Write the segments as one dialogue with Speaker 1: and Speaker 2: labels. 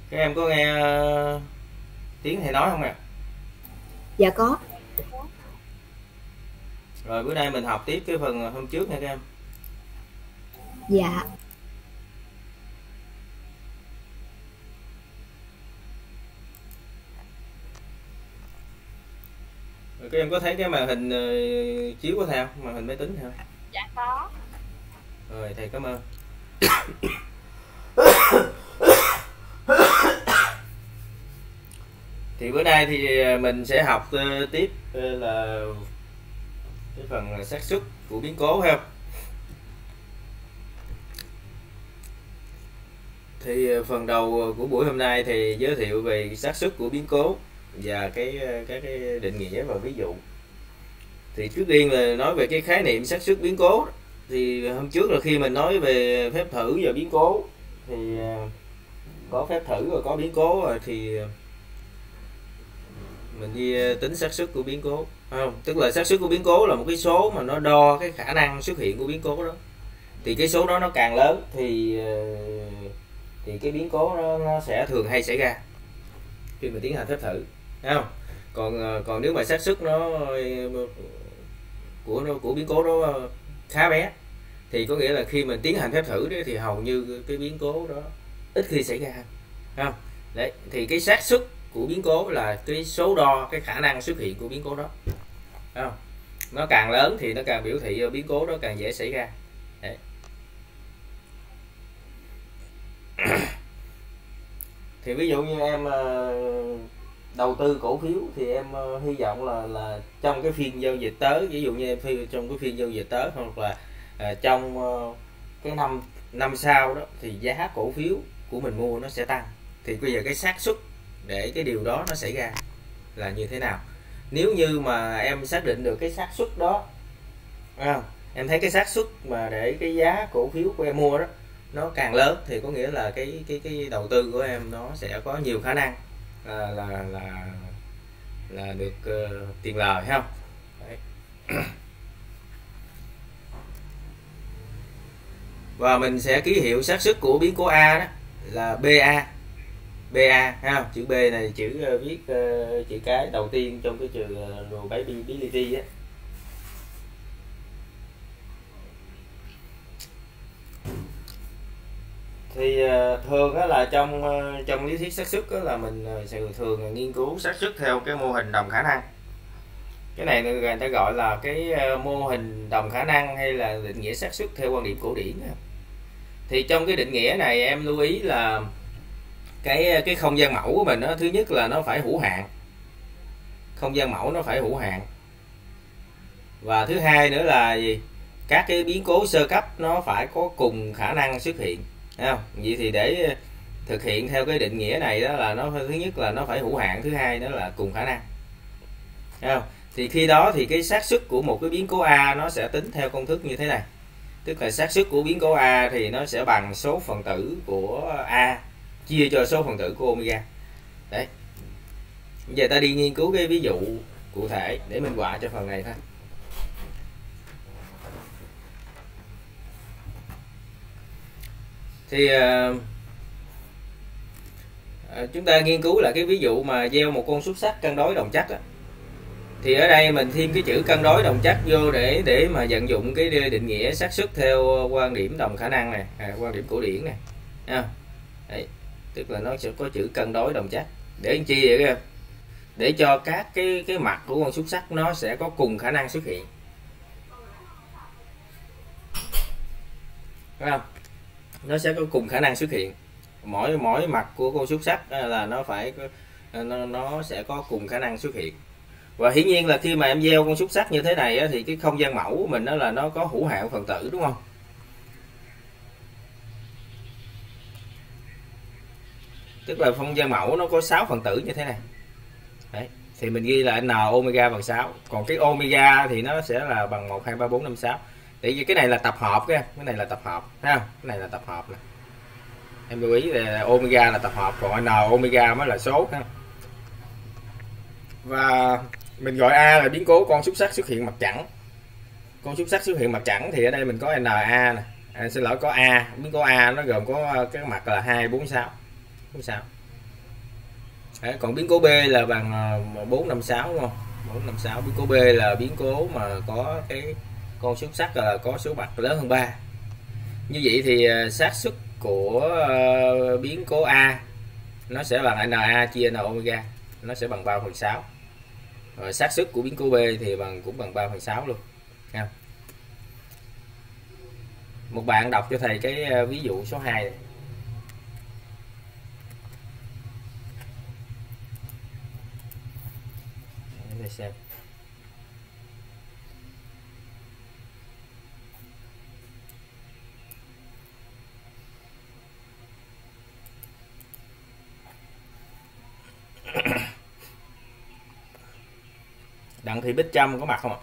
Speaker 1: Các em có nghe tiếng thầy nói không ạ?
Speaker 2: Dạ có.
Speaker 1: Rồi bữa nay mình học tiếp cái phần hôm trước nha các em.
Speaker 2: Dạ.
Speaker 1: Rồi các em có thấy cái màn hình chiếu có theo, màn hình máy tính theo?
Speaker 3: Dạ có.
Speaker 1: Rồi thầy cảm ơn. Thì bữa nay thì mình sẽ học tiếp là cái phần xác suất của biến cố ha. Thì phần đầu của buổi hôm nay thì giới thiệu về xác suất của biến cố và các cái định nghĩa và ví dụ. Thì trước tiên là nói về cái khái niệm xác suất biến cố. Thì hôm trước là khi mình nói về phép thử và biến cố thì có phép thử và có biến cố rồi thì mình đi tính xác suất của biến cố, không? Tức là xác suất của biến cố là một cái số mà nó đo cái khả năng xuất hiện của biến cố đó. Thì cái số đó nó càng lớn thì cái biến cố nó sẽ thường hay xảy ra khi mình tiến hành phép thử, thấy không? Còn nếu mà xác suất của biến cố đó khá bé thì có nghĩa là khi mình tiến hành phép thử đấy thì hầu như cái biến cố đó ít khi xảy ra, thấy không? Đấy, thì cái xác suất của biến cố là cái số đo cái khả năng xuất hiện của biến cố đó, thấy không? Nó càng lớn thì nó càng biểu thị biến cố đó càng dễ xảy ra. Đấy. Thì ví dụ như em đầu tư cổ phiếu thì em hy vọng là trong cái phiên giao dịch tới, ví dụ như em trong cái phiên giao dịch tới hoặc là trong cái năm sau đó thì giá cổ phiếu của mình mua nó sẽ tăng. Thì bây giờ cái xác suất để cái điều đó nó xảy ra là như thế nào? Nếu như mà em xác định được cái xác suất đó, em thấy cái xác suất mà để cái giá cổ phiếu của em mua đó nó càng lớn thì có nghĩa là cái đầu tư của em nó sẽ có nhiều khả năng là được tiền lời, thấy không? Đấy. Và mình sẽ ký hiệu xác suất của biến cố A đó là BA. BA ha, chữ B này chữ viết chữ cái đầu tiên trong cái từ probability á. Thì thường đó là trong lý thuyết xác suất là mình sẽ thường nghiên cứu xác suất theo cái mô hình đồng khả năng. Cái này người ta gọi là cái mô hình đồng khả năng hay là định nghĩa xác suất theo quan điểm cổ điển. Thì trong cái định nghĩa này em lưu ý là cái không gian mẫu của mình đó, thứ nhất là nó phải hữu hạn, không gian mẫu nó phải hữu hạn, và thứ hai nữa là gì, các cái biến cố sơ cấp nó phải có cùng khả năng xuất hiện, thấy không? Vậy thì để thực hiện theo cái định nghĩa này đó là nó thứ nhất là nó phải hữu hạn, thứ hai nữa là cùng khả năng, thấy không? Thì khi đó thì cái xác suất của một cái biến cố A nó sẽ tính theo công thức như thế này, tức là xác suất của biến cố A thì nó sẽ bằng số phần tử của A chia cho số phần tử của omega. Đấy. Bây giờ ta đi nghiên cứu cái ví dụ cụ thể để minh họa cho phần này thôi. Thì chúng ta nghiên cứu là cái ví dụ mà gieo một con xúc xắc cân đối đồng chắc đó. Thì ở đây mình thêm cái chữ cân đối đồng chắc vô để mà vận dụng cái định nghĩa xác suất theo quan điểm đồng khả năng này, quan điểm cổ điển này. Đấy, tức là nó sẽ có chữ cân đối đồng chắc để làm chi vậy? Để cho các cái mặt của con xúc xắc nó sẽ có cùng khả năng xuất hiện, phải không? Nó sẽ có cùng khả năng xuất hiện, mỗi mặt của con xúc xắc là nó phải nó sẽ có cùng khả năng xuất hiện. Và hiển nhiên là khi mà em gieo con xúc xắc như thế này thì cái không gian mẫu của mình đó là nó có hữu hạn phần tử, đúng không? Tức là không gian mẫu nó có 6 phần tử như thế này. Đấy. Thì mình ghi là n omega bằng 6, còn cái omega thì nó sẽ là bằng 1 2 3 4 5 6. Tại vì cái này là tập hợp, cái này là tập hợp, thấy không? Cái này là tập hợp nè. Em lưu ý là omega là tập hợp, còn n omega mới là số ha. Và mình gọi A là biến cố con xúc xắc xuất hiện mặt chẵn. Con xúc xắc xuất hiện mặt chẵn thì ở đây mình có NA nè. Xin lỗi, có A, biến cố A nó gồm có cái mặt là 2 4 6. 4 6. Đấy, còn biến cố B là bằng 456 đúng không? 456 biến cố B là biến cố mà có cái con số sắt là có số mặt lớn hơn 3. Như vậy thì xác suất của biến cố A nó sẽ bằng Na chia N omega, nó sẽ bằng 3/6. Rồi xác suất của biến cố B thì cũng bằng 3/6 luôn. Ha. Một bạn đọc cho thầy cái ví dụ số 2 này. Để xem. Đặng Thị Bích Trâm có mặt không ạ?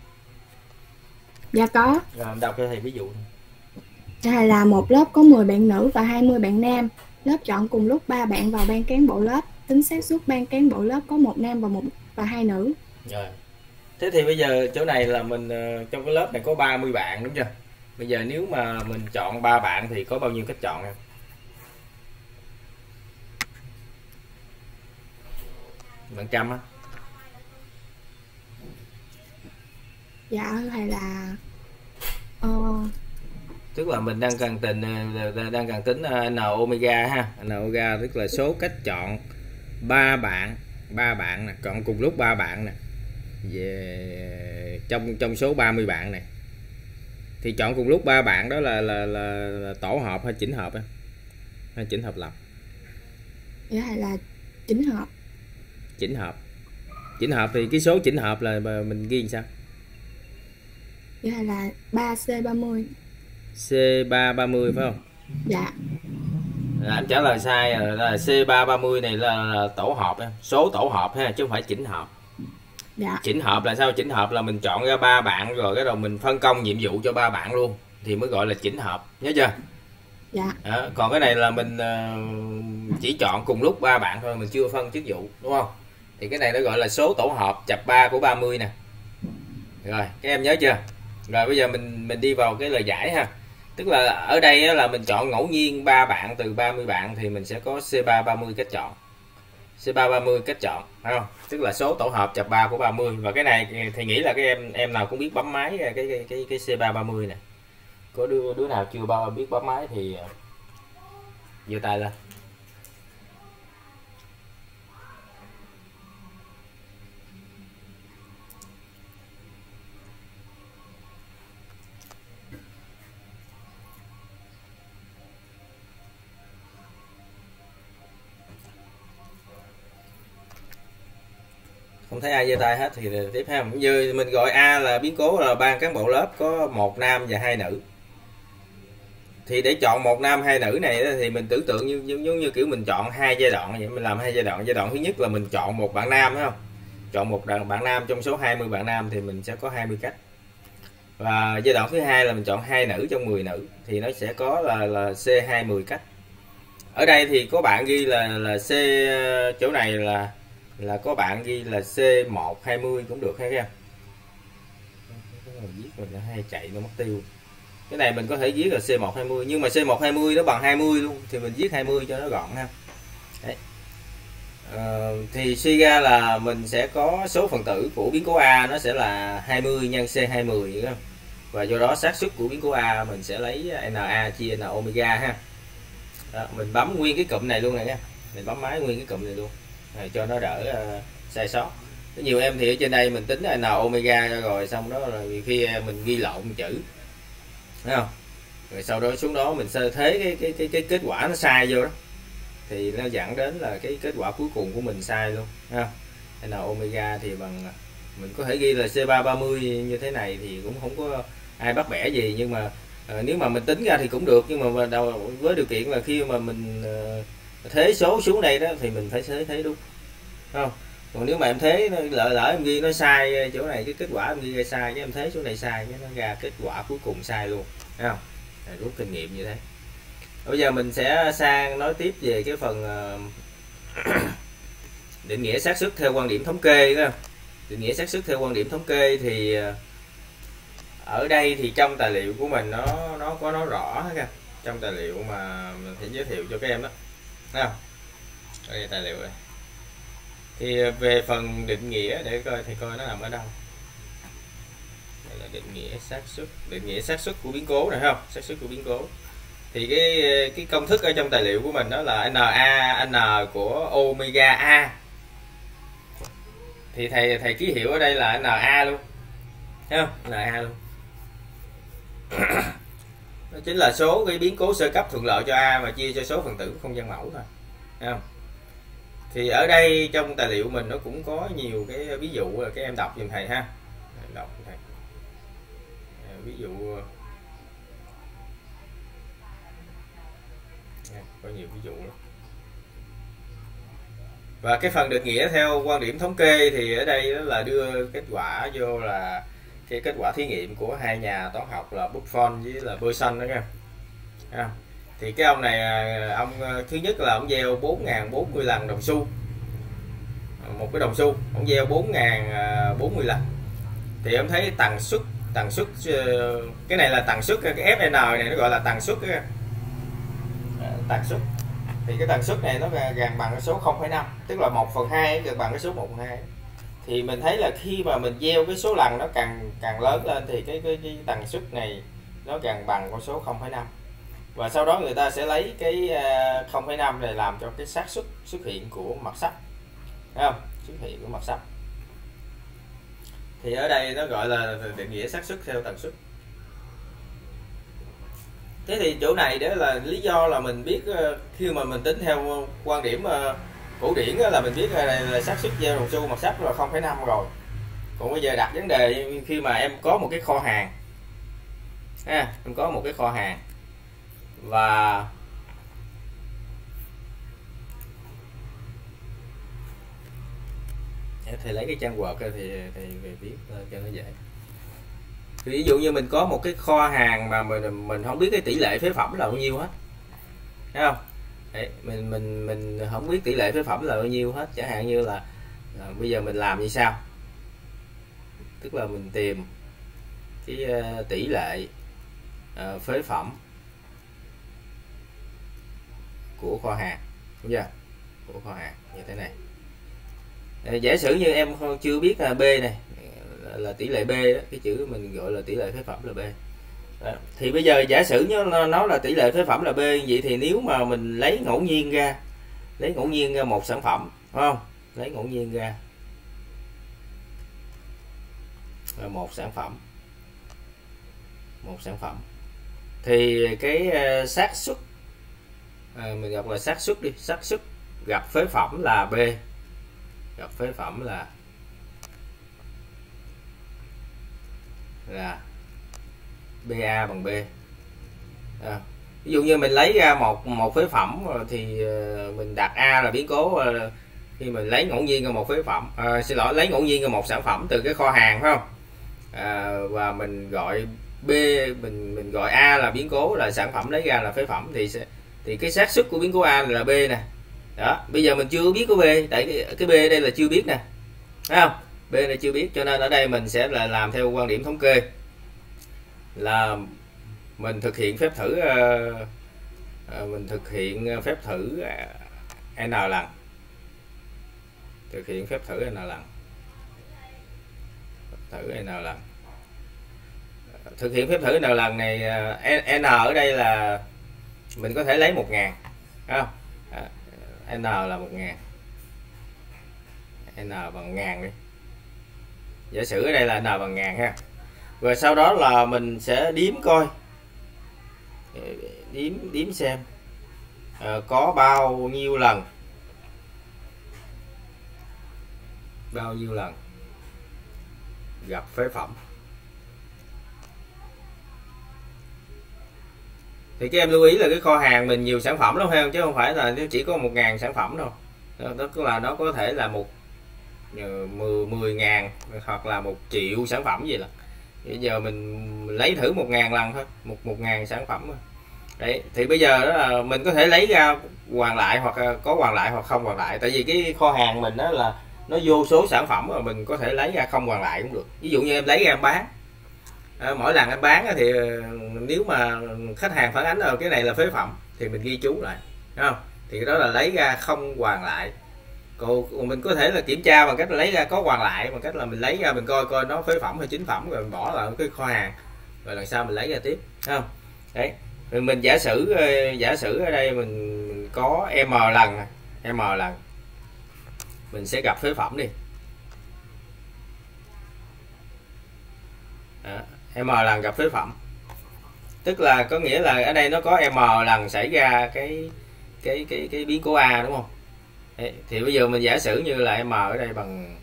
Speaker 2: Dạ có.
Speaker 1: Rồi đọc cho thầy ví dụ.
Speaker 2: Hay là một lớp có 10 bạn nữ và 20 bạn nam. Lớp chọn cùng lúc 3 bạn vào ban cán bộ lớp. Tính xác suất ban cán bộ lớp có 1 nam và 2 nữ.
Speaker 1: Rồi. Thế thì bây giờ chỗ này là mình trong cái lớp này có 30 bạn đúng chưa? Bây giờ nếu mà mình chọn 3 bạn thì có bao nhiêu cách chọn em? Bạn trăm á.
Speaker 2: Dạ hay là
Speaker 1: Tức là mình đang cần tính N omega ha. N omega tức là số cách chọn 3 bạn nè, chọn cùng lúc 3 bạn nè. Về trong số 30 bạn này. Thì chọn cùng lúc 3 bạn đó là tổ hợp hay chỉnh hợp em? Hay chỉnh hợp lặp?
Speaker 2: dạ hay là chỉnh hợp.
Speaker 1: Chỉnh hợp. Chỉnh hợp thì cái số chỉnh hợp là mình ghi làm sao?
Speaker 2: Dạ hay là 3C30.
Speaker 1: C330 phải không?
Speaker 2: Dạ.
Speaker 1: Anh trả lời sai rồi, là C330 này là tổ hợp em, số tổ hợp ha, chứ không phải chỉnh hợp.
Speaker 2: Dạ.
Speaker 1: Chỉnh hợp là sao? Chỉnh hợp là mình chọn ra 3 bạn rồi cái đầu mình phân công nhiệm vụ cho 3 bạn luôn thì mới gọi là chỉnh hợp, nhớ chưa?
Speaker 2: Dạ.
Speaker 1: Đó, còn cái này là mình chỉ chọn cùng lúc 3 bạn thôi, mình chưa phân chức vụ đúng không? Thì cái này nó gọi là số tổ hợp chập 3 của 30 nè. Rồi, các em nhớ chưa? Rồi bây giờ mình đi vào cái lời giải ha. Tức là ở đây là mình chọn ngẫu nhiên 3 bạn từ 30 bạn thì mình sẽ có C330 cách chọn. C330 cách chọn, phải không? Tức là số tổ hợp chập 3 của 30 và cái này thì nghĩ là cái em nào cũng biết bấm máy cái C330 này. Có đứa nào chưa biết bấm máy thì giơ tay lên. Không thấy ai giơ tay hết thì tiếp ha. Như mình gọi A là biến cố là ban cán bộ lớp có 1 nam và 2 nữ. Thì để chọn 1 nam 2 nữ này thì mình tưởng tượng giống như kiểu mình chọn 2 giai đoạn vậy, mình làm 2 giai đoạn. Giai đoạn thứ nhất là mình chọn một bạn nam phải không? Chọn một bạn nam trong số 20 bạn nam thì mình sẽ có 20 cách. Và giai đoạn thứ hai là mình chọn 2 nữ trong 10 nữ thì nó sẽ có là C20 cách. Ở đây thì có bạn ghi là C, chỗ này là có bạn ghi là C120 cũng được hay không? Viết rồi nó hay chạy nó mất tiêu. Cái này mình có thể viết là C120 nhưng mà C120 nó bằng 20 luôn thì mình viết 20 cho nó gọn ha. Đấy. Thì suy ra là mình sẽ có số phần tử của biến cố A nó sẽ là 20 nhân C20 đúng không? Và do đó xác suất của biến cố A mình sẽ lấy Na chia N omega ha. Đó, mình bấm nguyên cái cụm này luôn này nha. Mình bấm máy nguyên cái cụm này luôn. Rồi, cho nó đỡ sai sót. Có nhiều em thì ở trên đây mình tính N omega rồi xong đó là khi mình ghi lộn chữ. Thấy không? Rồi sau đó xuống đó mình sơ thế cái kết quả nó sai vô đó. Thì nó dẫn đến là cái kết quả cuối cùng của mình sai luôn, ha. N omega thì bằng mình có thể ghi là C330 như thế này thì cũng không có ai bắt bẻ gì nhưng mà nếu mà mình tính ra thì cũng được nhưng mà với điều kiện là khi mà mình thế số xuống đây đó thì mình phải thế đúng, không? Còn nếu mà em thế lỡ em ghi nó sai chỗ này, cái kết quả em ghi ra sai, cái em thế số này sai, cái nó ra kết quả cuối cùng sai luôn, thấy không? Rút kinh nghiệm như thế. Bây giờ mình sẽ sang nói tiếp về cái phần định nghĩa xác suất theo quan điểm thống kê đó. Định nghĩa xác suất theo quan điểm thống kê thì ở đây thì trong tài liệu của mình nó có nói rõ hết. Trong tài liệu mà mình sẽ giới thiệu cho các em đó, thấy không? Đây tài liệu này. Thì về phần định nghĩa để coi thì coi nó nằm ở đâu. Đây là định nghĩa xác suất của biến cố này không? Xác suất của biến cố. Thì cái công thức ở trong tài liệu của mình đó là NaN của omega A. Thì thầy ký hiệu ở đây là Na luôn. Thấy không? Na luôn. Đó chính là số cái biến cố sơ cấp thuận lợi cho A mà chia cho số phần tử không gian mẫu thôi. Thấy không? Thì ở đây trong tài liệu mình nó cũng có nhiều cái ví dụ, các em đọc giùm thầy ha. Đọc thầy. Ví dụ có nhiều ví dụ lắm. Và cái phần định nghĩa theo quan điểm thống kê thì ở đây đó là đưa kết quả vô là cái kết quả thí nghiệm của hai nhà toán học là Buffon với là Poisson đó nha. Thì cái ông này, ông thứ nhất là ông gieo 4040 lần đồng xu, một cái đồng xu ông gieo 4040 lần. Thì ông thấy tần suất cái này là tần suất, cái Fn này nó gọi là tần suất. Tần suất thì cái tần suất này nó gần bằng cái số 0,5, tức là 1/2 gần bằng cái số 1/2. Thì mình thấy là khi mà mình gieo cái số lần nó càng lớn lên thì cái tần suất này nó gần bằng con số 0,5. Và sau đó người ta sẽ lấy cái 0,5 này làm cho cái xác suất xuất hiện của mặt sắt. Thấy không? Xuất hiện của mặt sắt. Thì ở đây nó gọi là định nghĩa xác suất theo tần suất. Thế thì chỗ này đó là lý do là mình biết khi mà mình tính theo quan điểm cổ điển là mình biết là xác suất gieo đồng xu mặt sắt là 0,5 rồi. Còn bây giờ đặt vấn đề khi mà em có một cái kho hàng, em có một cái kho hàng và thầy lấy cái trang Word thì thầy về viết cho nó dễ. Thì ví dụ như mình có một cái kho hàng mà mình không biết cái tỷ lệ phế phẩm là bao nhiêu hết, thấy không? Đấy, mình không biết tỷ lệ phế phẩm là bao nhiêu hết. Chẳng hạn như là bây giờ mình làm như sao, tức là mình tìm cái tỷ lệ phế phẩm của kho hàng, đúng chưa? Của kho hàng như thế này. Giả sử như em chưa biết là B này là tỷ lệ B đó, cái chữ mình gọi là tỷ lệ phế phẩm là B. Đó. Thì bây giờ giả sử nó là tỷ lệ phế phẩm là B, vậy thì nếu mà mình lấy ngẫu nhiên ra một sản phẩm, phải không? Lấy ngẫu nhiên ra một sản phẩm thì cái xác suất mình gặp là xác suất gặp phế phẩm là B, gặp phế phẩm là BA bằng B. Ví dụ như mình lấy ra một phế phẩm thì mình đặt A là biến cố khi mình lấy ngẫu nhiên ra một phế phẩm, lấy ngẫu nhiên ra một sản phẩm từ cái kho hàng, phải không? Và mình gọi B, mình gọi A là biến cố, là sản phẩm lấy ra là phế phẩm, thì cái xác suất của biến cố A là B nè. Đó, bây giờ mình chưa biết có B, tại cái B đây là chưa biết nè, thấy không? B này chưa biết, cho nên ở đây mình sẽ là làm theo quan điểm thống kê, là mình thực hiện phép thử N lần, thực hiện phép thử N lần, thực hiện phép thử N lần này. N ở đây là mình có thể lấy 1000, không? N là 1000, N bằng 1000 đi, giả sử ở đây là N bằng 1000 ha. Rồi sau đó là mình sẽ đếm coi, đếm xem có bao nhiêu lần gặp phế phẩm. Thì các em lưu ý là cái kho hàng mình nhiều sản phẩm lắm, hay không? Chứ không phải là chỉ có 1000 sản phẩm đâu. Nó có thể là 10.000 hoặc là 1 triệu sản phẩm gì là. Bây giờ mình lấy thử 1000 lần thôi, 1000 sản phẩm thôi. Đấy, thì bây giờ đó là mình có thể lấy ra hoàn lại, hoặc có hoàn lại hoặc không hoàn lại. Tại vì cái kho hàng mình đó là nó vô số sản phẩm, mà mình có thể lấy ra không hoàn lại cũng được. Ví dụ như em lấy ra em bán, mỗi lần em bán thì nếu mà khách hàng phản ánh cái này là phế phẩm thì mình ghi chú lại, đúng không? Thì đó là lấy ra không hoàn lại. Còn mình có thể là kiểm tra bằng cách là lấy ra có hoàn lại, bằng cách là mình lấy ra mình coi coi nó phế phẩm hay chính phẩm, rồi mình bỏ vào cái kho hàng, rồi lần sau mình lấy ra tiếp, thấy không? Đấy, rồi mình giả sử ở đây mình có m lần mình sẽ gặp phế phẩm đi. Đó, m lần gặp phế phẩm, tức là có nghĩa là ở đây nó có m lần xảy ra cái biến cố A, đúng không? Đấy, thì bây giờ mình giả sử như là m ở đây bằng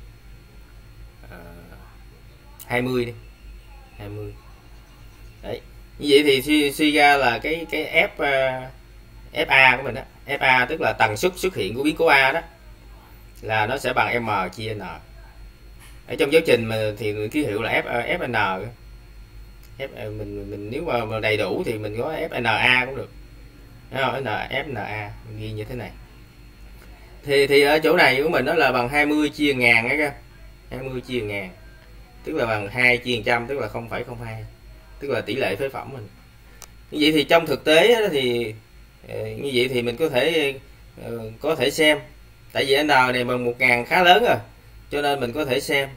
Speaker 1: 20 đi, 20. Đấy, như vậy thì suy ra là cái FA của mình đó, FA tức là tần suất xuất hiện của biến cố A đó, là nó sẽ bằng m chia n. Ở trong giáo trình mà thì mình ký hiệu là FN. Mình nếu mà đầy đủ thì mình có FNA cũng được, thấy không? FNA mình ghi như thế này. Thì ở chỗ này của mình nó là bằng 20 chia ngàn ấy, 20 chia ngàn tức là bằng 2 chia 100, tức là 0,02, tức là tỷ lệ phế phẩm mình. Như vậy thì trong thực tế thì như vậy thì mình có thể xem, tại vì n này bằng 1000 khá lớn rồi, cho nên mình có thể xem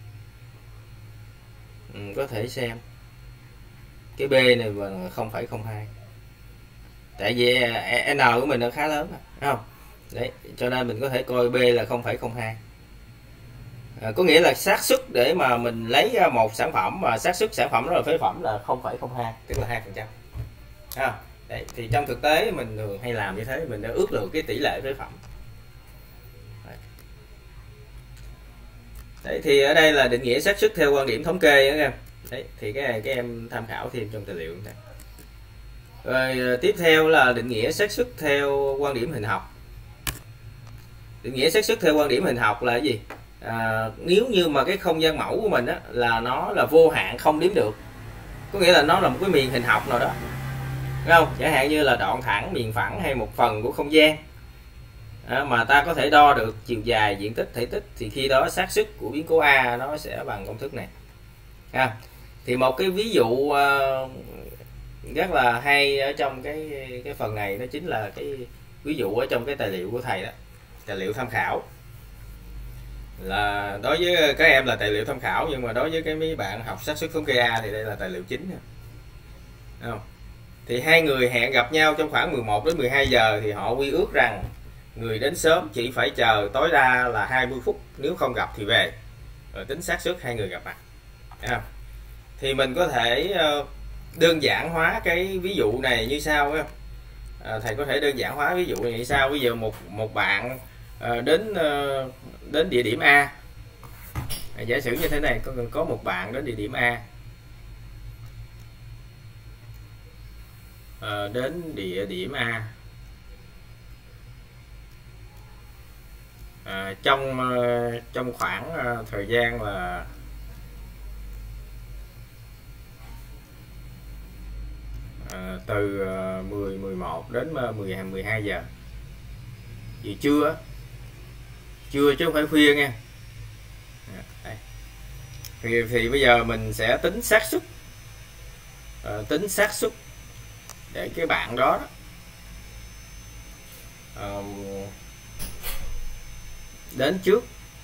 Speaker 1: cái B này bằng 0,02, tại vì n của mình nó khá lớn rồi, thấy không? Đấy, cho nên mình có thể coi B là 0,02. Có nghĩa là xác suất để mà mình lấy ra một sản phẩm mà xác suất sản phẩm đó là phế phẩm là 0,02, tức là 2%. Đấy, thì trong thực tế mình thường hay làm như thế, mình đã ước lượng cái tỷ lệ phế phẩm. Đấy, thì ở đây là định nghĩa xác suất theo quan điểm thống kê đó em. Đấy, thì cái này các em tham khảo thêm trong tài liệu này. Rồi tiếp theo là định nghĩa xác suất theo quan điểm hình học. Định nghĩa xác suất theo quan điểm hình học là cái gì? Nếu như mà cái không gian mẫu của mình á, là nó là vô hạn không đếm được, có nghĩa là nó là một cái miền hình học nào đó, đúng không? Chẳng hạn như là đoạn thẳng, miền phẳng hay một phần của không gian mà ta có thể đo được chiều dài, diện tích, thể tích, thì khi đó xác suất của biến cố A nó sẽ bằng công thức này. Thì một cái ví dụ rất là hay ở trong cái phần này, đó chính là cái ví dụ ở trong cái tài liệu của thầy đó, tài liệu tham khảo. Là đối với các em là tài liệu tham khảo, nhưng mà đối với mấy bạn học xác suất thống kê A thì đây là tài liệu chính, không? Thì hai người hẹn gặp nhau trong khoảng 11 đến 12 giờ, thì họ quy ước rằng người đến sớm chỉ phải chờ tối đa là 20 phút, nếu không gặp thì về, rồi tính xác suất hai người gặp mặt. Thì mình có thể đơn giản hóa cái ví dụ này như sau. Thầy có thể đơn giản hóa ví dụ này như sau. Ví dụ một bạn đến địa điểm A. Giả sử như thế này, có một bạn đến địa điểm A, đến địa điểm A trong khoảng thời gian là từ 11 đến 12 giờ, vì trưa chứ không phải khuya nha. Thì bây giờ mình sẽ tính xác suất để cái bạn đó đến trước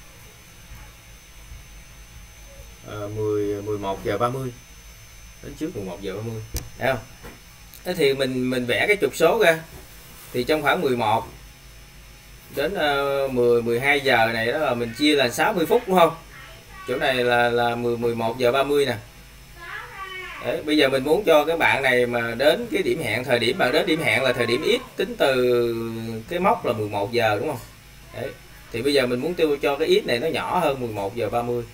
Speaker 1: 11 giờ 30, đến trước 11 giờ 30, thấy không? Thế thì mình vẽ cái trục số ra, thì trong khoảng 11 đến 12 giờ này đó là mình chia là 60 phút, đúng không? Chỗ này là 11 giờ 30 nè. Đấy, bây giờ mình muốn cho cái bạn này mà đến cái điểm hẹn, thời điểm bạn đến điểm hẹn là thời điểm X, tính từ cái mốc là 11 giờ, đúng không? Đấy, thì bây giờ mình muốn tiêu cho cái X này nó nhỏ hơn 11 giờ 30.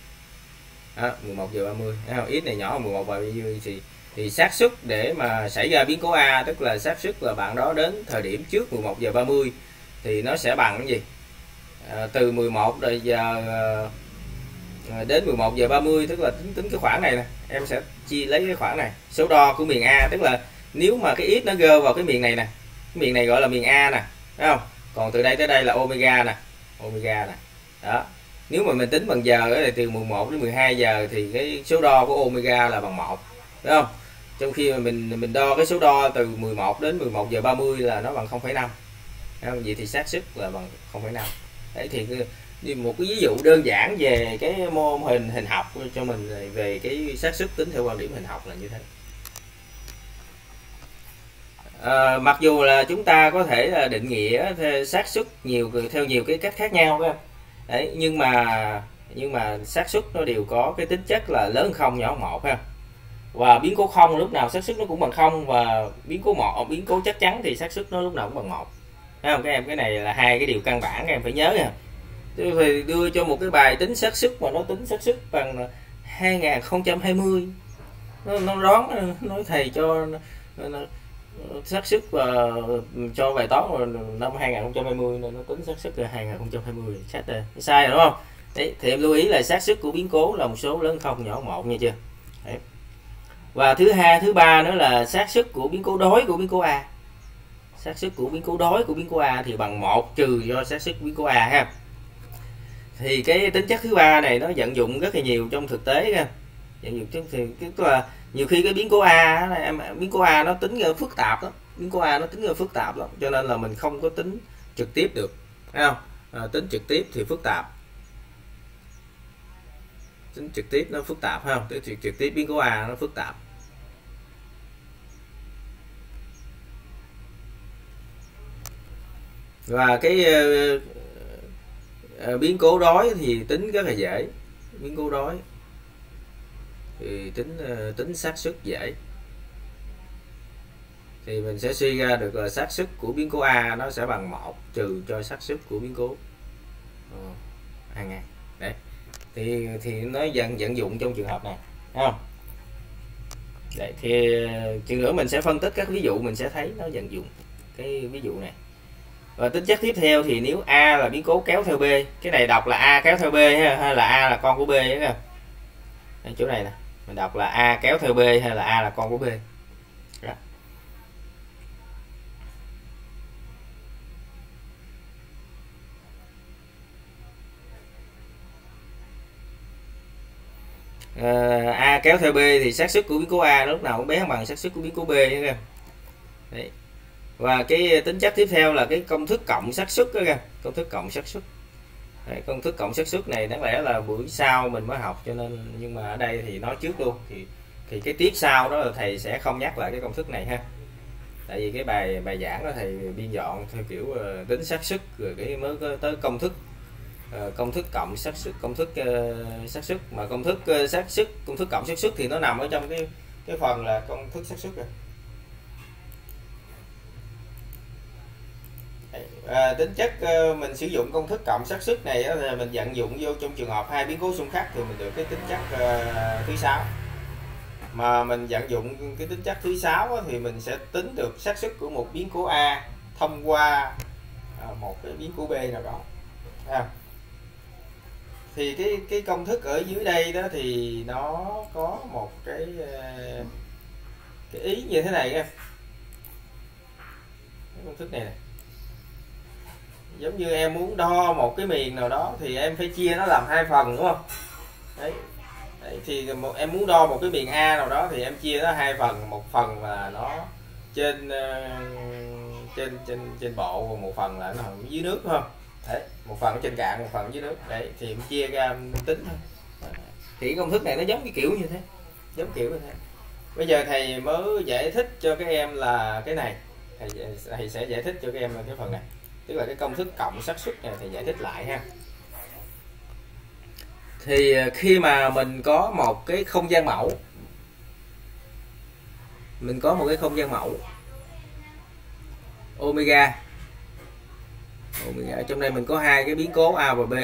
Speaker 1: 11 giờ 30, thấy không? X này nhỏ hơn 11 giờ 30 thì xác suất để mà xảy ra biến cố A, tức là xác suất là bạn đó đến thời điểm trước 11 giờ 30, thì nó sẽ bằng cái gì? Từ 11 giờ đến 11 giờ 30, tức là tính cái khoảng này nè, em sẽ lấy cái khoảng này, số đo của miền A, tức là nếu mà cái X nó rơi vào cái miền này nè, cái miền này gọi là miền A nè, thấy không? Còn từ đây tới đây là omega nè, đó. Nếu mà mình tính bằng giờ thì từ 11 đến 12 giờ thì cái số đo của omega là bằng 1, đúng không? Trong khi mà mình đo cái số đo từ 11 đến 11 giờ 30 là nó bằng 0,5. không? Vậy thì xác suất là bằng 0,5. Đấy thì một cái ví dụ đơn giản về cái mô hình hình học cho mình về cái xác suất tính theo quan điểm hình học là như thế. Mặc dù là chúng ta có thể là định nghĩa xác suất theo nhiều cái cách khác nhau đó. Đấy, nhưng mà xác suất nó đều có cái tính chất là lớn hơn 0 nhỏ hơn 1 ha. Và biến cố 0 lúc nào xác suất nó cũng bằng 0, và biến cố chắc chắn thì xác suất nó lúc nào cũng bằng 1. Thấy không các em? Cái này là hai cái điều căn bản các em phải nhớ nha. Thì đưa cho một cái bài tính xác suất mà nó tính xác suất bằng 2020, nó đoán nói thầy cho xác suất cho bài toán năm 2020 nên nó tính xác suất là 2020 sai rồi đúng không? Đấy, thì em lưu ý là xác suất của biến cố là một số lớn 0 nhỏ 1 nha chưa? Đấy. Và thứ ba nữa là xác suất của biến cố đối của biến cố A. Xác suất của biến cố đối của biến cố A thì bằng 1 trừ do xác suất biến cố A ha. Thì cái tính chất thứ ba này nó vận dụng rất là nhiều trong thực tế ha. Vận dụng thì tức là nhiều khi cái biến cố A nó tính ra phức tạp lắm, cho nên là mình không có tính trực tiếp được, thấy không? Tính trực tiếp thì phức tạp, tính trực tiếp nó phức tạp không? Tính trực tiếp biến cố A nó phức tạp. Và cái biến cố đối thì tính rất là dễ, biến cố đối thì tính xác suất dễ, thì mình sẽ suy ra được là xác suất của biến cố A nó sẽ bằng 1 trừ cho xác suất của biến cố A ngàn. Đấy, thì nó vận dụng trong trường hợp này, thấy không? Đấy, thì chừng nữa mình sẽ phân tích các ví dụ, mình sẽ thấy nó vận dụng cái ví dụ này. Và tính chất tiếp theo thì nếu A là biến cố kéo theo B, cái này đọc là A kéo theo B hay là A là con của B ấy, chỗ này nè, mình đọc là A kéo theo B hay là A là con của B. Đó. A kéo theo B thì xác suất của biến cố A lúc nào cũng bé bằng xác suất của biến cố B nha. Đấy. Và cái tính chất tiếp theo là cái công thức cộng xác suất đó, công thức cộng xác suất. Đấy, công thức cộng xác suất này đáng lẽ là buổi sau mình mới học, cho nên nhưng mà ở đây thì nói trước luôn, thì cái tiếp sau đó là thầy sẽ không nhắc lại cái công thức này ha. Tại vì cái bài giảng đó thầy biên soạn theo kiểu tính xác suất rồi cái mới có tới công thức cộng xác suất, công thức xác suất, mà công thức xác suất, công thức cộng xác suất thì nó nằm ở trong cái phần là công thức xác suất rồi. Tính chất mình sử dụng công thức cộng xác suất này là mình vận dụng vô trong trường hợp hai biến cố xung khắc thì mình được cái tính chất thứ 6. Mà mình vận dụng cái tính chất thứ 6 thì mình sẽ tính được xác suất của một biến cố A thông qua một cái biến cố B nào đó. Thì cái công thức ở dưới đây đó thì nó có một cái ý như thế này em. Cái công thức này nè, giống như em muốn đo một cái miền nào đó thì em phải chia nó làm hai phần, đúng không? Đấy. Đấy, thì em muốn đo một cái miền A nào đó thì em chia nó hai phần, một phần là nó trên bộ, và một phần là nó dưới nước, đúng không? Đấy, một phần ở trên cạn, một phần ở dưới nước. Đấy, thì em chia ra em tính thôi. Thì công thức này nó giống cái kiểu như thế, Bây giờ thầy mới giải thích cho các em là cái này, thầy sẽ giải thích cho các em là cái phần này, tức là cái công thức cộng xác suất này thì giải thích lại ha. Thì khi mà mình có một cái không gian mẫu, omega, trong đây mình có hai cái biến cố A và B,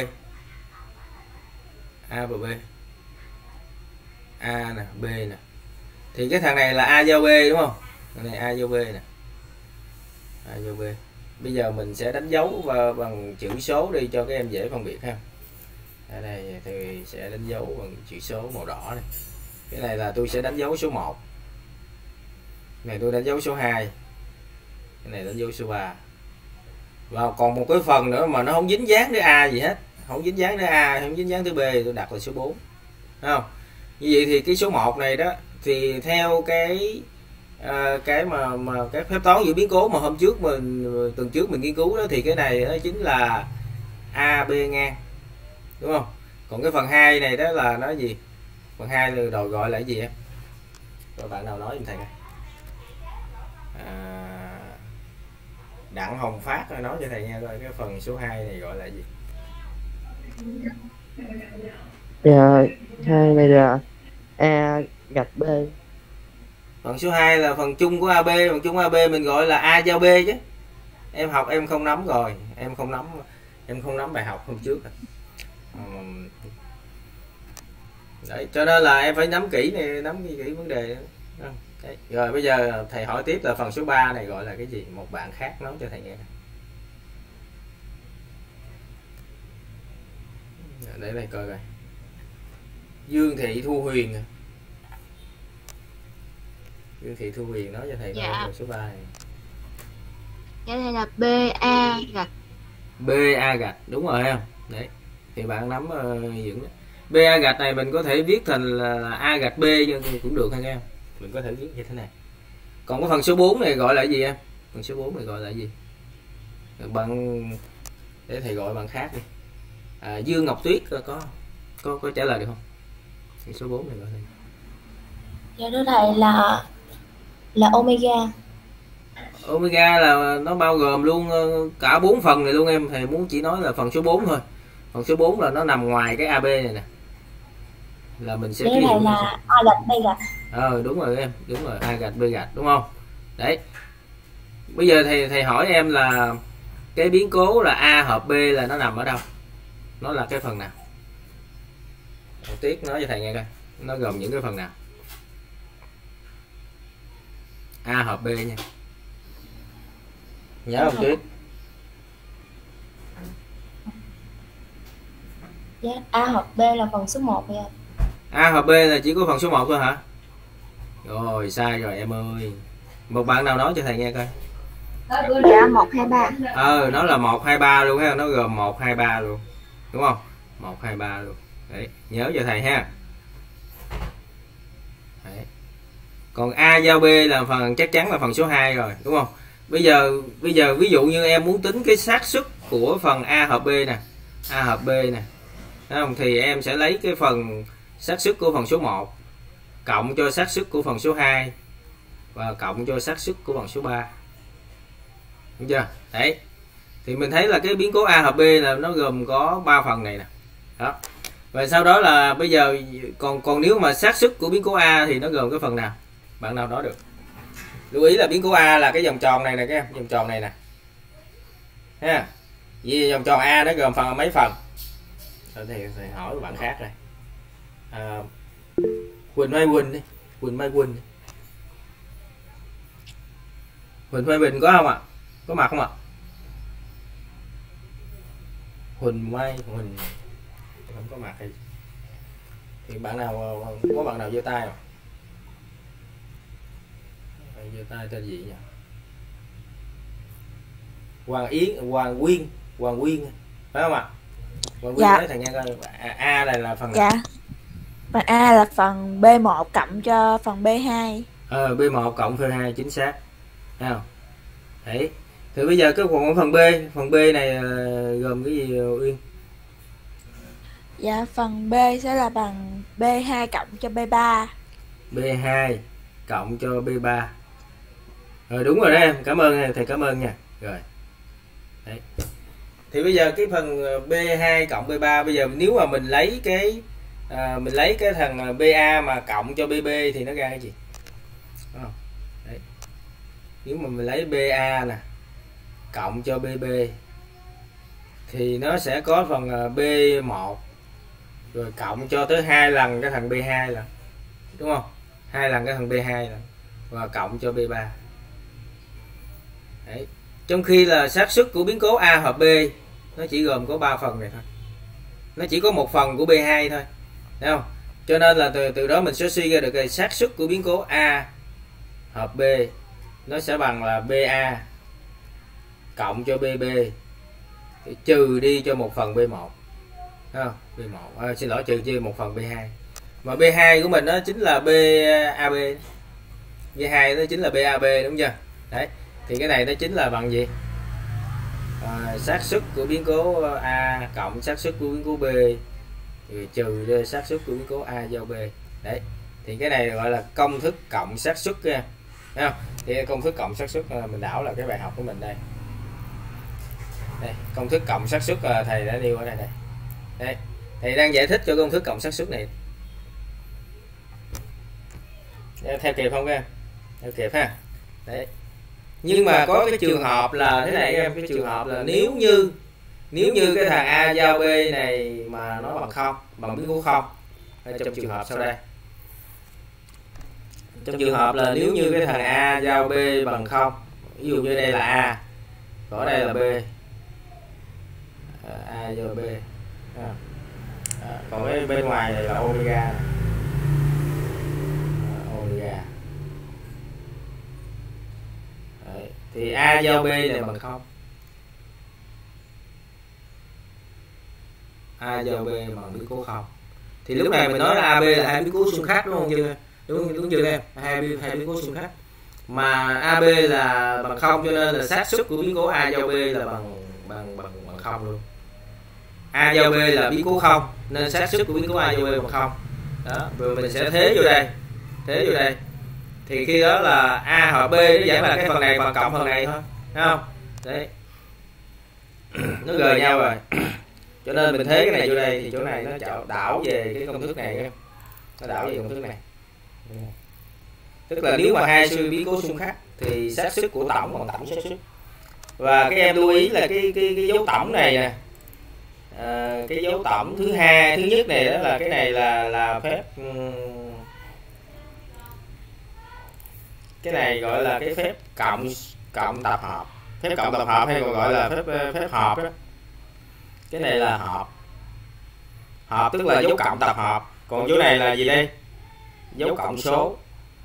Speaker 1: A nè, B nè, thì cái thằng này là A giao B, đúng không? Thằng này A giao B nè, A giao B. Bây giờ mình sẽ đánh dấu bằng chữ số đi cho các em dễ phân biệt ha. Ở đây thì sẽ đánh dấu bằng chữ số màu đỏ này. Cái này là tôi sẽ đánh dấu số 1. Cái này tôi đánh dấu số 2. Cái này đánh dấu số 3. Và còn một cái phần nữa mà nó không dính dáng tới A gì hết, không dính dáng tới A, không dính dáng tới B, tôi đặt là số 4. Thấy không? Như vậy thì cái số 1 này đó thì theo cái cái mà cái phép toán giữa biến cố mà hôm trước tuần trước mình nghiên cứu đó, thì cái này nó chính là AB ngang, đúng không? Còn cái phần 2 này đó là nó gì? Phần 2 là đòi gọi là cái gì em? Rồi bạn nào nói giùm thầy coi. Đặng Hồng Phát nói cho thầy nghe coi cái phần số 2 này gọi là gì?
Speaker 3: Hai này là A gạch B.
Speaker 1: Phần số 2 là phần chung của AB, phần chung của AB mình gọi là A giao B chứ. Em học em không nắm rồi, em không nắm bài học hôm trước. Đấy, cho nên là em phải nắm kỹ này, nắm kỹ vấn đề. Đấy. Rồi bây giờ thầy hỏi tiếp là phần số 3 này gọi là cái gì? Một bạn khác nói cho thầy nghe. Để thầy coi coi. Dương Thị Thu Huyền. Dương Thị Thu Huyền nói cho thầy coi phần số 3 này.
Speaker 4: Dạ đây là BA gạch.
Speaker 1: BA gạch, đúng rồi em. Đấy. Thì bạn nắm dưỡng đó. BA gạch này mình có thể viết thành là A gạch B cũng được hay em. Mình có thể viết như thế này. Còn cái phần số 4 này gọi là gì em? Phần số 4 này gọi là gì? Bạn để thầy gọi bạn khác đi. Dương Ngọc Tuyết có trả lời được không? Phần số 4 này gọi là gì?
Speaker 4: Dạ thưa thầy là omega.
Speaker 1: Omega là nó bao gồm luôn cả 4 phần này luôn em. Thầy muốn chỉ nói là phần số 4 thôi. Phần số 4 là nó nằm ngoài cái AB này nè. Là mình sẽ
Speaker 4: cái này là A gạch B gạch.
Speaker 1: Đúng rồi em, đúng rồi, A gạch B gạch, đúng không? Đấy. Bây giờ thầy hỏi em là cái biến cố là A hợp B là nó nằm ở đâu? Nó là cái phần nào? Tiết nói cho thầy nghe coi. Nó gồm những cái phần nào? A hợp B nha. Nhớ không Tuyết?
Speaker 4: Dạ, A hợp B là phần số 1 vậy ạ.
Speaker 1: A hợp B là chỉ có phần số 1 thôi hả? Rồi, sai rồi em ơi. Một bạn nào nói cho thầy nghe coi.
Speaker 2: Dạ 1, 2, 3.
Speaker 1: Nó là 1, 2, 3 luôn ha. Nó gồm 1, 2, 3 luôn. Đúng không? 1, 2, 3 luôn. Đấy, nhớ cho thầy ha. Đấy. Còn A giao B là phần chắc chắn là phần số 2 rồi, đúng không? Bây giờ ví dụ như em muốn tính cái xác suất của phần A hợp B nè. A hợp B nè. Đúng không? Thì em sẽ lấy cái phần xác suất của phần số 1 cộng cho xác suất của phần số 2 và cộng cho xác suất của phần số 3. Đúng chưa? Đấy. Thì mình thấy là cái biến cố A hợp B là nó gồm có 3 phần này nè. Đó. Và sau đó là bây giờ còn nếu mà xác suất của biến cố A thì nó gồm cái phần nào? Bạn nào nói được? Lưu ý là biến cố A là cái vòng tròn này nè các em, vòng tròn này nè. Ha. Vì vòng tròn A nó gồm mấy phần? Thì hỏi bạn khác rồi. Quỳnh Mai Quỳnh đi. Quỳnh Mai Quỳnh. Huỳnh Mai Bình có không ạ? Có mặt không ạ? Huỳnh Mai Huỳnh không có mặt thì bạn nào có bạn nào giơ tay không? Giơ tay tên gì nhỉ? Hoàng Quyên phải không ạ? Hoàng Quyên nói thằng nghe coi. A này là phần nào?
Speaker 5: Dạ. Phần A là phần B1 cộng cho phần B2.
Speaker 1: B1 cộng B2 chính xác. Thấy không? Đấy. Thì bây giờ cái phần B này gồm cái gì Uyên?
Speaker 5: Dạ, phần B sẽ là bằng B2 cộng cho B3.
Speaker 1: B2 cộng cho B3. Rồi đúng rồi đó em, cảm ơn thầy, cảm ơn nha. Rồi. Đấy. Thì bây giờ cái phần B2 cộng B3 bây giờ nếu mà mình lấy cái thằng BA mà cộng cho BB thì nó ra cái gì? Đúng không? Đấy. Nếu mà mình lấy BA nè cộng cho BB thì nó sẽ có phần B1 rồi cộng cho tới 2 lần cái thằng B2 là, đúng không? 2 lần cái thằng B2 là và cộng cho B3. Đấy. Trong khi là xác suất của biến cố A hợp B nó chỉ gồm có 3 phần này thôi. Nó chỉ có một phần của B2 thôi. Thấy không? Cho nên là từ đó mình sẽ suy ra được cái xác suất của biến cố A hợp B nó sẽ bằng là BA cộng cho BB trừ đi cho một phần B1. Thấy không? B1 xin lỗi, trừ một phần B2. Mà B2 của mình đó chính là BAB. V2 nó chính là BAB đúng chưa? Đấy, thì cái này nó chính là bằng gì? Xác suất của biến cố A cộng xác suất của biến cố B thì trừ xác suất của biến cố A giao B. Đấy, thì cái này gọi là công thức cộng xác suất nha. Thấy không? Thì công thức cộng xác suất mình đảo là cái bài học của mình đây. Đây, công thức cộng xác suất thầy đã nêu ở đây này. Đây, thầy đang giải thích cho công thức cộng xác suất này. Theo kịp không các em? Theo kịp ha. Đấy. Nhưng mà có cái trường hợp là thế này em, cái trường hợp là nếu như cái thằng A giao B này mà nó bằng không, bằng biến cố không, trong trường hợp sau đây. Trong trường hợp là nếu như cái thằng A giao B bằng không, ví dụ như đây là A, ở đây là B, A giao B, còn cái bên ngoài này là omega, omega. Đấy, thì A giao B này bằng không, A giao B bằng biến cố không, thì lúc này mình nói là AB là hai biến cố xung khắc đúng không chưa? Đúng chưa em? Hai biến cố xung khắc. Mà AB là bằng không cho nên là xác suất của biến cố A giao B là bằng không luôn. A giao B là biến cố không nên xác suất của biến cố A giao B bằng không. Đó, rồi mình sẽ thế vô đây. Thì khi đó là A hợp B nó giảng là cái phần này bằng cộng phần này thôi, thấy không? Đấy. Nó gời nhau rồi. Cho nên mình thế cái này vô đây thì chỗ này nó đảo về cái công thức này em. Nó đảo về công thức này. Tức là nếu mà hai suy biến cố xung khắc thì xác suất của tổng bằng tổng xác suất. Và các em lưu ý là cái dấu tổng này nè. Cái dấu tổng thứ nhất này đó là cái này là phép, cái này gọi là cái phép cộng tập hợp, phép cộng tập hợp hay còn gọi là phép hợp đó. Cái này là hợp tức là dấu cộng tập hợp, còn chỗ này là gì đây? Dấu cộng số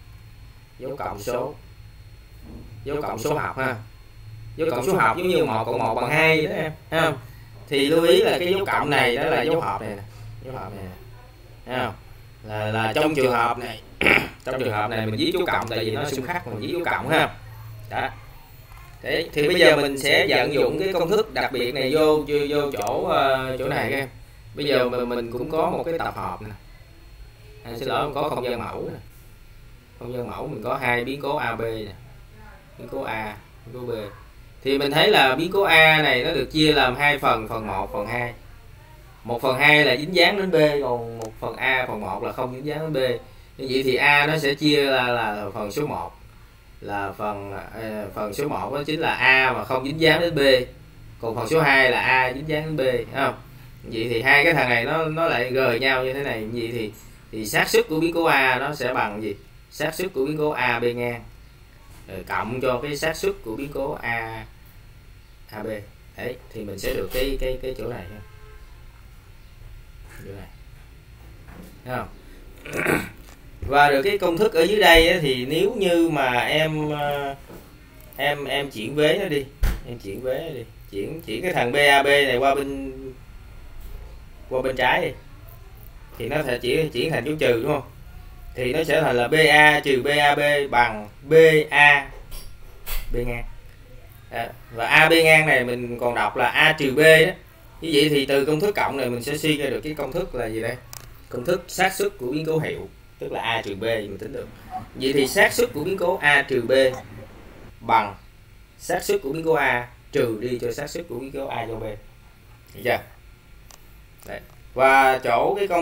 Speaker 1: học ha. Dấu cộng số học giống như 1 cộng 1 bằng 2 đó em, thấy không? Thì lưu ý là cái dấu cộng này đó là dấu hợp này nè, thấy không? Là trong trường hợp này trong trường hợp này mình viết dấu cộng tại vì nó xung khắc, mình viết dấu cộng ha. Đó. Thế thì bây giờ mình sẽ vận dụng cái công thức đặc biệt này vô chỗ này các em. Bây giờ mình cũng có một cái tập hợp nè. Xin lỗi, có không gian mẫu nè. Không gian mẫu mình có hai biến cố AB nè. Biến cố A, biến cố B. Thì mình thấy là biến cố A này nó được chia làm hai phần, phần 1, phần 2. 1/2 là dính dáng đến B, còn 1/A, phần 1 là không dính dáng đến B. Như vậy thì A nó sẽ chia là phần số 1. Là phần số 1 đó chính là A mà không dính dáng đến B. Còn phần số 2 là A dính dáng đến B, thấy không? Vậy thì hai cái thằng này nó lại gời nhau như thế này. Vậy thì xác suất của biến cố A nó sẽ bằng gì? Xác suất của biến cố AB ngang cộng cho cái xác suất của biến cố AB. Đấy, thì mình sẽ được cái chỗ này nha. Chỗ này. Thấy không? Và được cái công thức ở dưới đây thì nếu như mà em chuyển vế nó đi, chuyển cái thằng BAB này qua bên trái đi, thì nó sẽ chuyển thành dấu trừ đúng không? Thì nó sẽ thành là BA trừ BAB bằng BA B ngang. Và AB ngang này mình còn đọc là A trừ B đó. Như vậy thì từ công thức cộng này mình sẽ suy ra được cái công thức là gì đây? Công thức xác suất của biến cố hiệu, tức là A trừ B mình tính được. Vậy thì xác suất của biến cố A trừ B bằng xác suất của biến cố A trừ đi cho xác suất của biến cố A giao B. Được chưa? Đấy. Và chỗ cái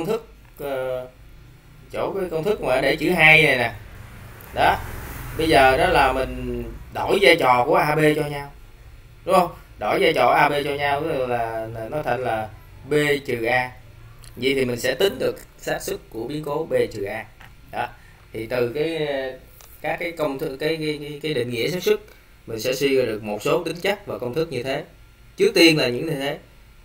Speaker 1: công thức mà để chữ 2 này nè. Đó. Bây giờ đó là mình đổi vai trò của AB cho nhau. Đúng không? Đổi vai trò AB cho nhau là nó thành là B trừ A. Vậy thì mình sẽ tính được xác suất của biến cố B trừ A. Đó. Thì từ các cái công thức cái định nghĩa xác suất mình sẽ suy ra được một số tính chất và công thức như thế. Trước tiên là những như thế.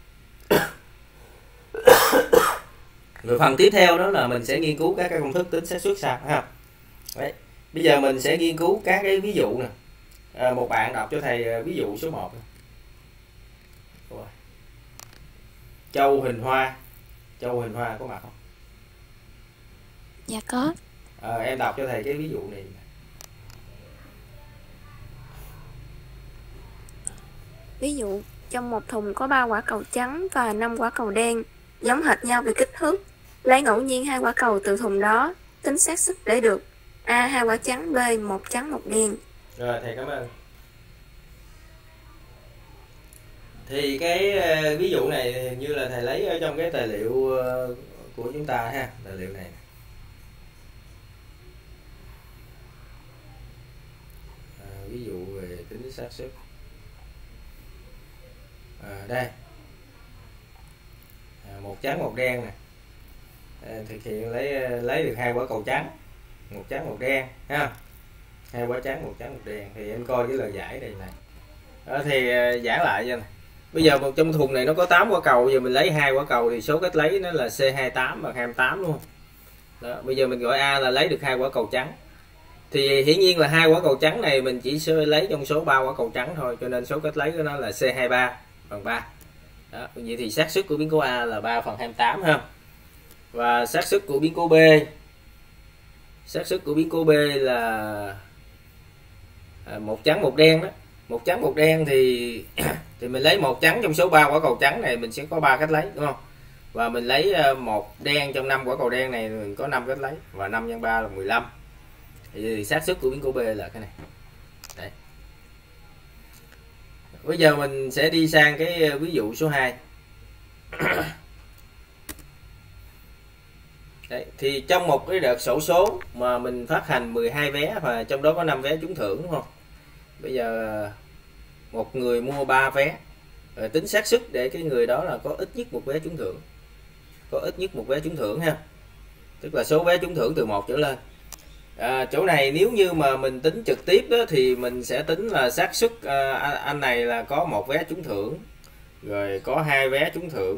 Speaker 1: Rồi phần tiếp theo đó là mình sẽ nghiên cứu các cái công thức tính xác suất sao ha. Đấy. Bây giờ mình sẽ nghiên cứu các cái ví dụ nè. Một bạn đọc cho thầy ví dụ số 1. Châu Hình Hoa có mặt không?
Speaker 4: Dạ có.
Speaker 1: Em đọc cho thầy cái ví dụ này.
Speaker 6: Ví dụ, trong một thùng có 3 quả cầu trắng và 5 quả cầu đen, giống hệt nhau về kích thước. Lấy ngẫu nhiên 2 quả cầu từ thùng đó, tính xác suất để được A 2 quả trắng, B 1 trắng 1 đen.
Speaker 1: Rồi thầy cảm ơn. Thì cái ví dụ này như là thầy lấy ở trong cái tài liệu của chúng ta ha, tài liệu này. Ví dụ về tính xác suất. Đây. Một trắng một đen nè. Thực hiện lấy được 2 quả cầu trắng, một trắng một đen ha. 2 quả trắng, một trắng một đen, thì em coi cái lời giải đây này. Đó, thì giảng lại cho này. Bây giờ một trong thùng này nó có 8 quả cầu, giờ mình lấy 2 quả cầu thì số cách lấy nó là C28 và 28 đúng không? Đó, bây giờ mình gọi A là lấy được 2 quả cầu trắng. Thì hiển nhiên là 2 quả cầu trắng này mình chỉ lấy trong số 3 quả cầu trắng thôi, cho nên số cách lấy của nó là C23 bằng 3. Đó, vậy thì xác suất của biến cố A là 3/28 ha. Và xác suất của biến cố B, xác suất của biến cố B là một trắng một đen đó. Một trắng một đen thì mình lấy một trắng trong số 3 quả cầu trắng này mình sẽ có 3 cách lấy đúng không? Và mình lấy một đen trong 5 quả cầu đen này mình có 5 cách lấy, và 5 nhân 3 là 15. Thì xác suất của biến cố B là cái này. Đấy. Bây giờ mình sẽ đi sang cái ví dụ số 2. Đấy, thì trong một cái đợt xổ số mà mình phát hành 12 vé và trong đó có 5 vé trúng thưởng đúng không? Bây giờ một người mua 3 vé, rồi tính xác suất để cái người đó là có ít nhất một vé trúng thưởng. Có ít nhất một vé trúng thưởng ha. Tức là số vé trúng thưởng từ 1 trở lên. Chỗ này nếu như mà mình tính trực tiếp đó, thì mình sẽ tính là xác suất anh này là có 1 vé trúng thưởng, rồi có 2 vé trúng thưởng,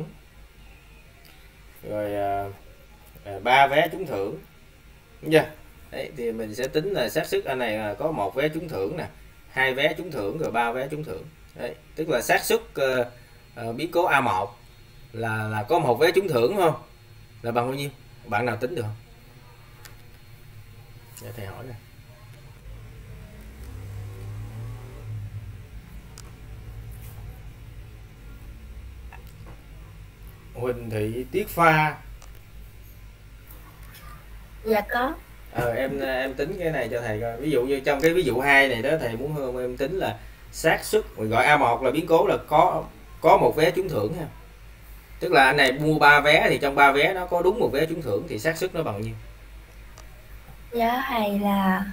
Speaker 1: rồi 3 vé trúng thưởng. Đúng chưa? Đấy, thì mình sẽ tính là xác suất anh này là có 1 vé trúng thưởng nè, 2 vé trúng thưởng, rồi 3 vé trúng thưởng. Đấy, tức là xác suất biến cố A1 là có 1 vé trúng thưởng không? Là bằng bao nhiêu? Bạn nào tính được không? Để thầy hỏi nè. Huỳnh Thị Tiết Pha.
Speaker 4: Dạ có.
Speaker 1: Em tính cái này cho thầy coi. Ví dụ như trong cái ví dụ 2 này đó, thầy muốn em tính là xác suất, mình gọi A1 là biến cố là có 1 vé trúng thưởng ha. Tức là anh này mua 3 vé thì trong 3 vé nó có đúng 1 vé trúng thưởng, thì xác suất nó bằng nhiêu?
Speaker 4: Dạ thầy là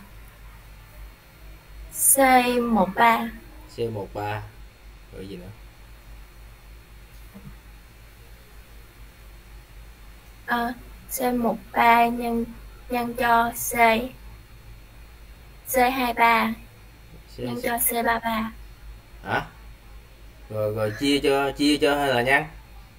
Speaker 4: C13.
Speaker 1: C13. Rồi gì nữa?
Speaker 4: C13 nhân cho C23 nhân cho C33.
Speaker 1: Hả? Rồi chia cho hay là nhân?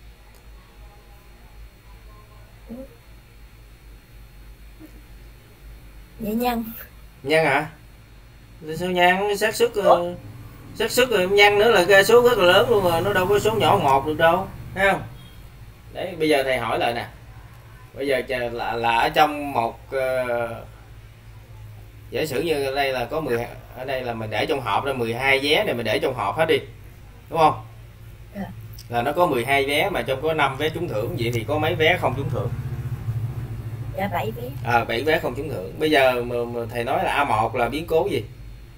Speaker 4: Vậy nhân.
Speaker 1: Nhân hả? Sao nhân? Xác suất rồi em nhân nữa là cái số rất là lớn luôn rồi, nó đâu có số nhỏ ngọt được đâu, thấy không? Đấy, bây giờ thầy hỏi lại nè. Bây giờ là ở trong một giả sử như ở đây là có 10, ở đây là mình để trong hộp ra 12 vé này, mình để trong hộp hết đi. Đúng không?
Speaker 4: Yeah.
Speaker 1: Là nó có 12 vé mà trong có 5 vé trúng thưởng, vậy thì có mấy vé không trúng thưởng?
Speaker 4: Dạ 7 vé.
Speaker 1: 7 vé không trúng thưởng. Bây giờ mà thầy nói là A1 là biến cố gì?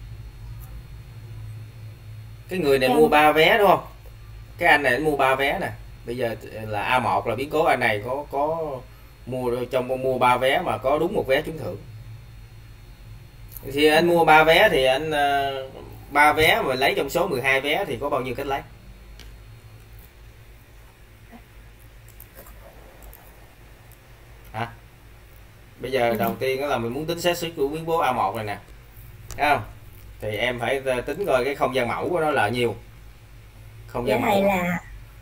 Speaker 1: Cái người này mua 3 vé đúng không? Cái anh này mua 3 vé nè. Bây giờ là A1 là biến cố anh này có mua 3 vé mà có đúng 1 vé trúng thưởng. Thì anh mua 3 vé thì anh 3 vé mà lấy trong số 12 vé thì có bao nhiêu cách lấy? Hả? Bây giờ đầu tiên đó là mình muốn tính xác suất của biến cố A1 này nè. Thấy không? Thì em phải tính coi cái không gian mẫu của nó là nhiêu. Không gian
Speaker 4: mẫu là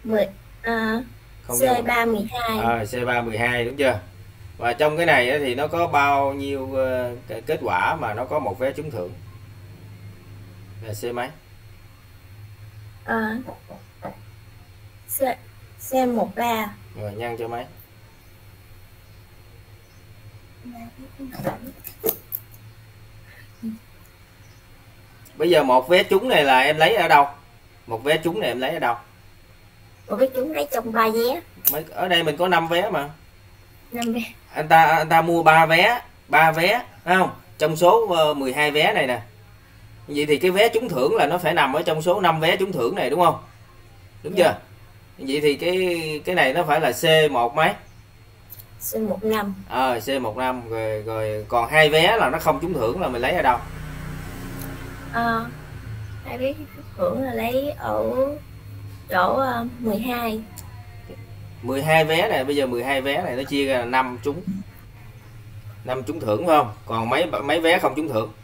Speaker 4: C312.
Speaker 1: C312 đúng chưa? Và trong cái này thì nó có bao nhiêu kết quả mà nó có 1 vé trúng thưởng? Là C mấy?
Speaker 4: C13.
Speaker 1: Rồi nhân cho mấy? Bây giờ 1 vé trúng này là em lấy ở đâu? Một vé trúng này em lấy ở đâu?
Speaker 7: Một vé trúng lấy trong 3 vé.
Speaker 1: Ở đây mình có 5 vé mà.
Speaker 7: 5 vé.
Speaker 1: Anh ta mua 3 vé, phải không? Trong số 12 vé này nè. Vậy thì cái vé trúng thưởng là nó phải nằm ở trong số 5 vé trúng thưởng này đúng không? Đúng chưa? Vậy thì cái này nó phải là C1 mấy?
Speaker 7: C15.
Speaker 1: C15 rồi còn 2 vé là nó không trúng thưởng là mình lấy ở đâu?
Speaker 7: 2 vé trúng thưởng là lấy ở chỗ 12.
Speaker 1: 12 vé này, bây giờ 12 vé này nó chia ra là 5 trúng. 5 trúng thưởng phải không? Còn mấy vé không trúng thưởng?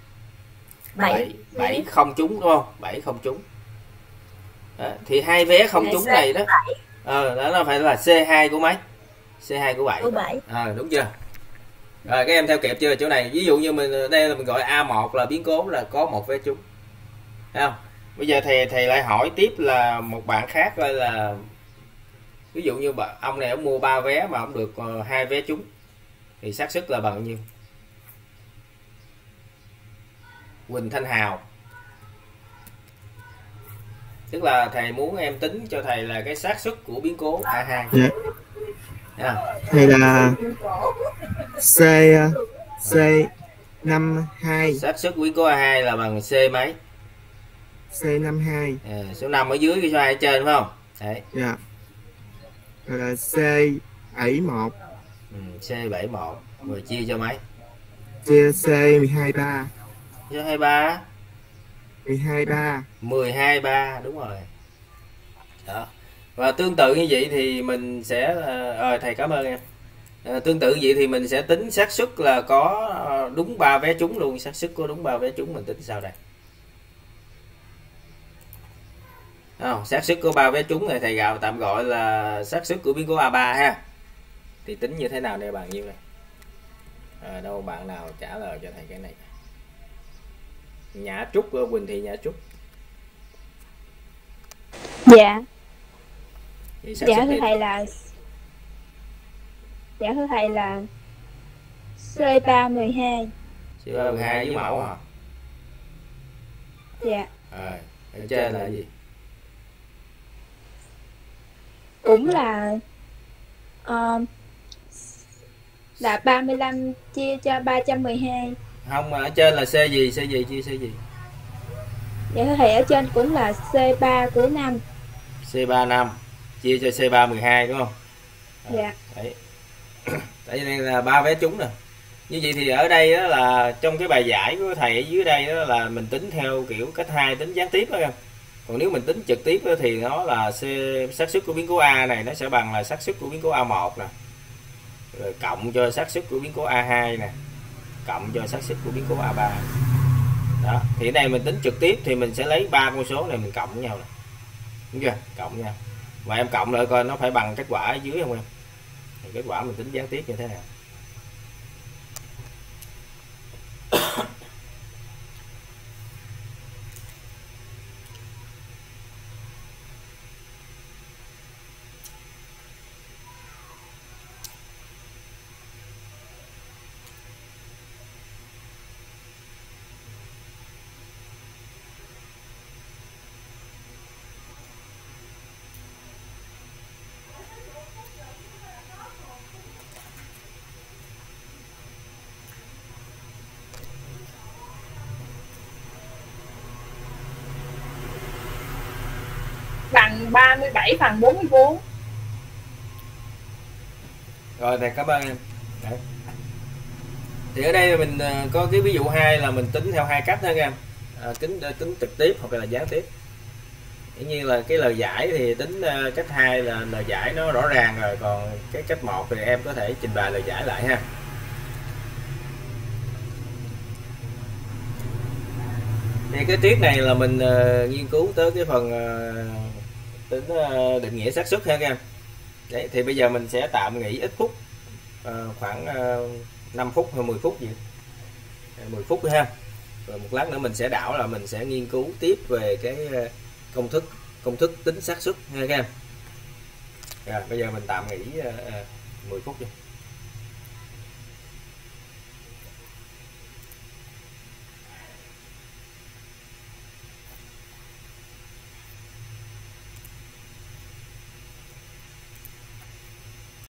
Speaker 1: 7 không trúng đúng không? 7 không trúng. Đó, thì 2 vé không trúng này đó. Đó nó phải là C2 của mấy? C2 của 7. Đúng chưa? Rồi các em theo kịp chưa? Chỗ này ví dụ như mình đây là mình gọi A1 là biến cố là có 1 vé trúng. Thấy không? Bây giờ thầy lại hỏi tiếp là một bạn khác coi là ví dụ như ông này ông mua 3 vé mà ông được 2 vé trúng thì xác suất là bằng bao nhiêu? Quỳnh Thanh Hào. Tức là thầy muốn em tính cho thầy là cái xác suất của biến cố A2.
Speaker 3: Dạ. Thầy là C52.
Speaker 1: Xác suất biến cố A2 là bằng C mấy?
Speaker 3: C52.
Speaker 1: Số 5 ở dưới cái số 2 ở trên phải không? Đấy.
Speaker 3: Dạ. Rồi là C71.
Speaker 1: C71 rồi chia cho mấy?
Speaker 3: Chia C123.
Speaker 1: Cho 23.
Speaker 3: 123.
Speaker 1: 123 đúng rồi. Đó. Và tương tự như vậy thì mình sẽ thầy cảm ơn em. Tương tự như vậy thì mình sẽ tính xác suất là có đúng 3 vé trúng luôn, xác suất có đúng 3 vé trúng mình tính sao đây? Xác suất có 3 vé trúng này thầy tạm gọi là xác suất của biến cố A3 ha. Thì tính như thế nào để bằng nhiêu này? Đâu bạn nào trả lời cho thầy cái này? Nhã Trúc, Quỳnh Thị Nhã Trúc.
Speaker 5: Dạ.
Speaker 1: Dạ
Speaker 5: thưa thầy là C312.
Speaker 1: C312 với mẫu hả?
Speaker 5: Dạ.
Speaker 1: Ở trên là gì?
Speaker 5: Cũng là 35 chia cho 312.
Speaker 1: Không, mà ở trên là C gì? Chia C gì?
Speaker 5: Dạ thưa thầy, ở trên cũng là C3 của 5.
Speaker 1: C3 5 chia cho C3 12 đúng không?
Speaker 5: Dạ.
Speaker 1: Đấy. Tại vì là 3 vé trúng nè. Như vậy thì ở đây đó là trong cái bài giải của thầy ở dưới đây đó là mình tính theo kiểu cách 2 tính gián tiếp đó em. Còn nếu mình tính trực tiếp đó thì nó là xác suất của biến cố A này nó sẽ bằng là xác suất của biến cố A1 nè. Rồi cộng cho xác suất của biến cố A2 nè. Cộng cho xác suất của biến cố A3. Đó, thì ở đây mình tính trực tiếp thì mình sẽ lấy 3 con số này mình cộng với nhau nè. Đúng chưa? Cộng với nhau. Và em cộng lại coi nó phải bằng kết quả ở dưới không em? Thì kết quả mình tính gián tiếp như thế nào?
Speaker 5: Bằng 37 phần 44.
Speaker 1: Rồi thầy cảm ơn em. Đấy. Thì ở đây mình có cái ví dụ 2 là mình tính theo 2 cách đó em. Tính trực tiếp hoặc là gián tiếp. Dĩ nhiên là cái lời giải thì tính cách 2 là lời giải nó rõ ràng rồi, còn cái cách 1 thì em có thể trình bày lời giải lại ha. Thì cái tiết này là mình nghiên cứu tới cái phần tính định nghĩa xác suất ha các em. Đấy, thì bây giờ mình sẽ tạm nghỉ ít phút, khoảng 5 phút hay 10 phút gì, 10 phút ha. Rồi một lát nữa mình sẽ đảo là mình sẽ nghiên cứu tiếp về cái công thức tính xác suất ha các em. Rồi bây giờ mình tạm nghỉ 10 phút đi.